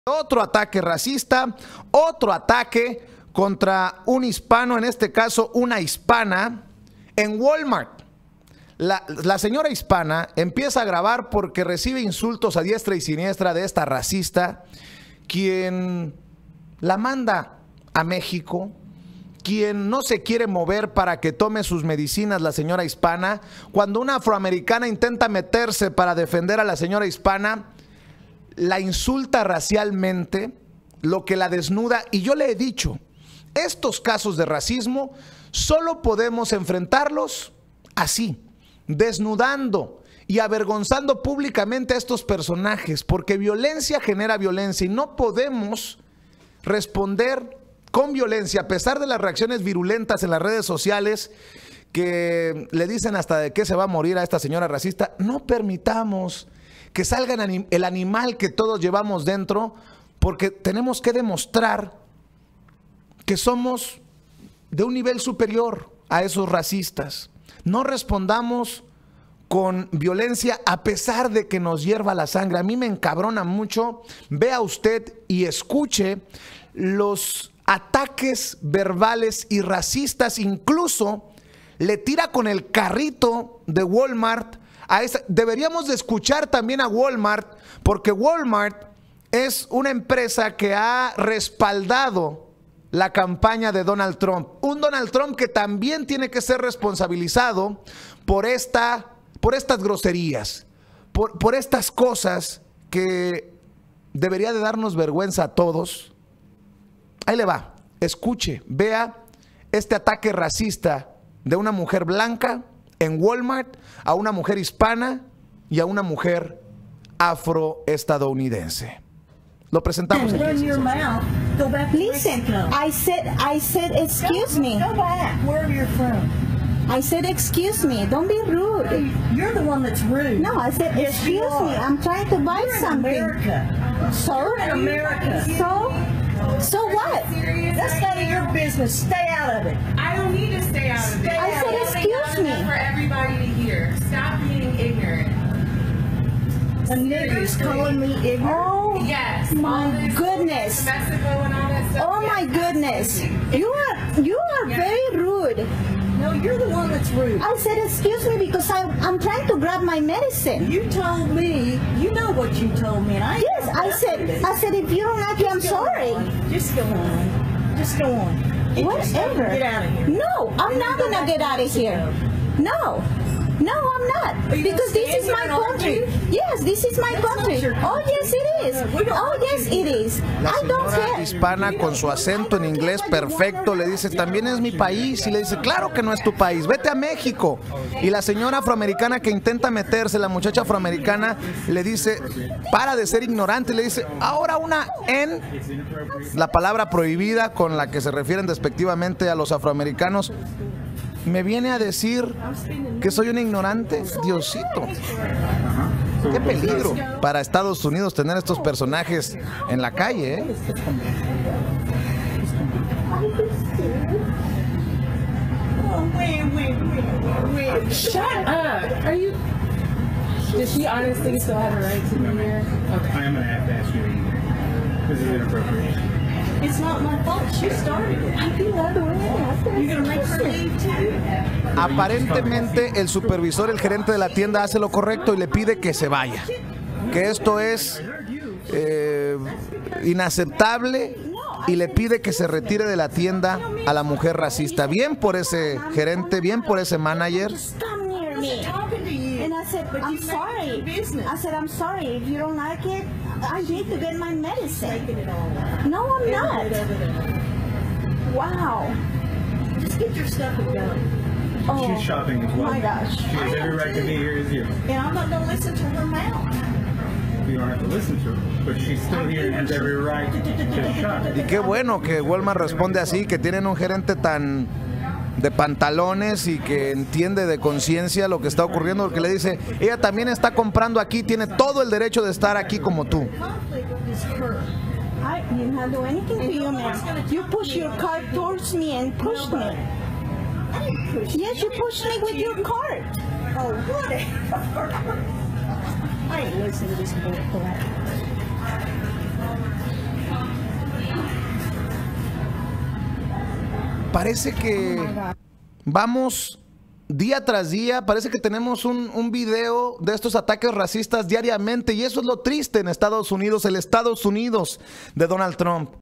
Otro ataque racista, otro ataque contra un hispano, en este caso una hispana, en Walmart. La señora hispana empieza a grabar porque recibe insultos a diestra y siniestra de esta racista, quien la manda a México, quien no se quiere mover para que tome sus medicinas la señora hispana. Cuando una afroamericana intenta meterse para defender a la señora hispana, la insulta racialmente, lo que la desnuda. Y yo le he dicho, estos casos de racismo solo podemos enfrentarlos así, desnudando y avergonzando públicamente a estos personajes, porque violencia genera violencia y no podemos responder con violencia, a pesar de las reacciones virulentas en las redes sociales que le dicen hasta de qué se va a morir a esta señora racista. No permitamos que salga el animal que todos llevamos dentro, porque tenemos que demostrar que somos de un nivel superior a esos racistas. No respondamos con violencia a pesar de que nos hierva la sangre. A mí me encabrona mucho. Vea usted y escuche los ataques verbales y racistas. Incluso le tira con el carrito de Walmart. Deberíamos de escuchar también a Walmart, porque Walmart es una empresa que ha respaldado la campaña de Donald Trump. Un Donald Trump que también tiene que ser responsabilizado por estas groserías, por estas cosas que debería de darnos vergüenza a todos. Ahí le va, escuche, vea este ataque racista de una mujer blanca en Walmart a una mujer hispana y a una mujer afroestadounidense. Lo presentamos aquí. Listen, I said, excuse me. Go back, wherever you're from. I said, excuse me. Don't be rude. You're the one that's rude. No, I said, excuse me. I'm trying to buy You're something. in America. So? You're in America. So what? That's none of your business. Stay out of it. I don't need to stay out of it. I said, excuse me. For everybody to hear. Stop being ignorant. A nigger's calling me ignorant. Oh, Yes. my goodness. Mexico and all that stuff. Oh my goodness. You are very rude. No, you're the one that's rude. I said, excuse me, because I'm trying to grab my medicine. You told me, you know what you told me, and I Yes, I said, if you don't like it, I'm sorry. Just go on. Just go on. Whatever. Get out of here. No, I'm not gonna get out of here. No, I'm not. Because this is my country. Yes, this is my country. Oh, yes, it is. Oh, yes, it is. La I don't señora care. hispana con su acento en inglés perfecto le dice, también es mi país. Y le dice, claro que no es tu país, vete a México. Y la señora afroamericana que intenta meterse, la muchacha afroamericana le dice, para de ser ignorante. Le dice, ahora una N, la palabra prohibida con la que se refieren despectivamente a los afroamericanos, me viene a decir que soy un ignorante. Diosito, qué peligro para Estados Unidos tener estos personajes en la calle, ¿eh? Shut up. Are you... Does she honestly still have a right to be here? Okay. I am going to have to ask you to eat. This is inappropriate. It's not my fault. She started it. You're going to make her leave too? Aparentemente el supervisor, el gerente de la tienda hace lo correcto y le pide que se vaya, que esto es inaceptable, y le pide que se retire de la tienda a la mujer racista. Bien por ese gerente, bien por ese manager. Come near me. And I said, I'm sorry. I said, I'm sorry. If you don't like it, I need to get my medicine. No, I'm not. Wow. Just get your stuff and go. Oh, She's shopping as well. my gosh. She has every right to be here as you. And I'm not going to listen to her mouth. You don't have to listen to her, but she's still here and has every right to shop. Y qué bueno que Walmart responde así, que tienen un gerente tan de pantalones y que entiende de conciencia lo que está ocurriendo, porque le dice, ella también está comprando aquí, tiene todo el derecho de estar aquí como tú. Conflict is her. I did not do anything to you, man. You pushed your cart towards me and pushed me. I didn't push you. Yes, you pushed me with your cart. Oh, whatever. I ain't listening to this bull crap. parece que vamos día tras día, parece que tenemos un video de estos ataques racistas diariamente, y eso es lo triste en Estados Unidos, el Estados Unidos de Donald Trump.